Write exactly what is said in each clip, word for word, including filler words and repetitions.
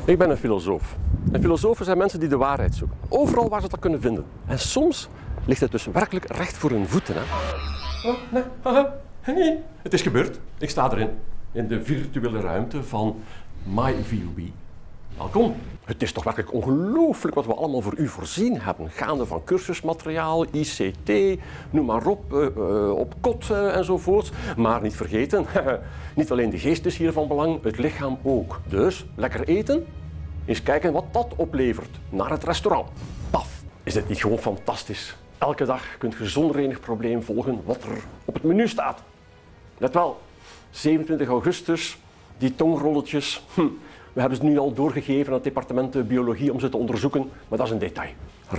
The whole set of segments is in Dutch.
Ik ben een filosoof. En filosofen zijn mensen die de waarheid zoeken. Overal waar ze dat kunnen vinden. En soms ligt het dus werkelijk recht voor hun voeten. Hè? Oh, nee, haha, nee. Het is gebeurd. Ik sta erin. In de virtuele ruimte van MyVUB. Welkom. Het is toch werkelijk ongelooflijk wat we allemaal voor u voorzien hebben. Gaande van cursusmateriaal, I C T, noem maar op, uh, uh, op kot uh, enzovoort. Maar niet vergeten, niet alleen de geest is hier van belang, het lichaam ook. Dus lekker eten, eens kijken wat dat oplevert. Naar het restaurant. Paf. Is dit niet gewoon fantastisch? Elke dag kunt je zonder enig probleem volgen wat er op het menu staat. Let wel, zevenentwintig augustus, die tongrolletjes. Hm. We hebben ze nu al doorgegeven aan het departement biologie om ze te onderzoeken, maar dat is een detail.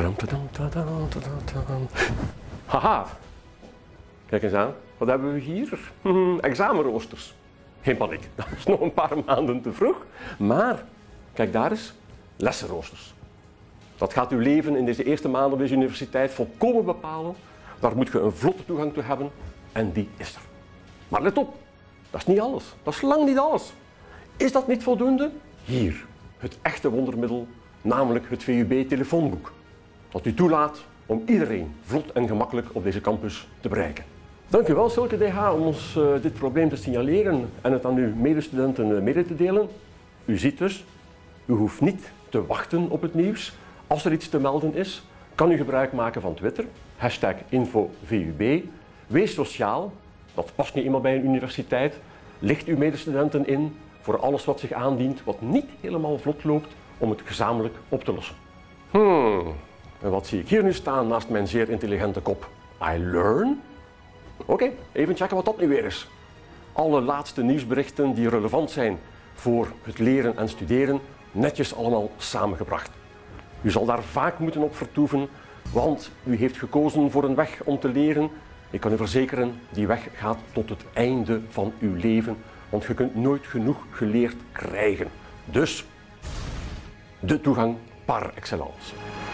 Haha, kijk eens aan, wat hebben we hier? Examenroosters. Geen paniek, dat is nog een paar maanden te vroeg. Maar, kijk daar eens, lessenroosters. Dat gaat uw leven in deze eerste maanden op deze universiteit volkomen bepalen. Daar moet je een vlotte toegang toe hebben en die is er. Maar let op, dat is niet alles. Dat is lang niet alles. Is dat niet voldoende? Hier, het echte wondermiddel, namelijk het V U B-telefoonboek. Dat u toelaat om iedereen vlot en gemakkelijk op deze campus te bereiken. Dank u wel, Silke D H, om ons uh, dit probleem te signaleren en het aan uw medestudenten uh, mede te delen. U ziet dus, u hoeft niet te wachten op het nieuws. Als er iets te melden is, kan u gebruik maken van Twitter, hashtag InfoVUB. Wees sociaal, dat past niet eenmaal bij een universiteit. Licht uw medestudenten in voor alles wat zich aandient, wat niet helemaal vlot loopt, om het gezamenlijk op te lossen. Hmm, en wat zie ik hier nu staan naast mijn zeer intelligente kop? I learn? Oké, okay, even checken wat dat nu weer is. Alle laatste nieuwsberichten die relevant zijn voor het leren en studeren, netjes allemaal samengebracht. U zal daar vaak moeten op vertoeven, want u heeft gekozen voor een weg om te leren. Ik kan u verzekeren, die weg gaat tot het einde van uw leven, want je kunt nooit genoeg geleerd krijgen. Dus, de toegang par excellence.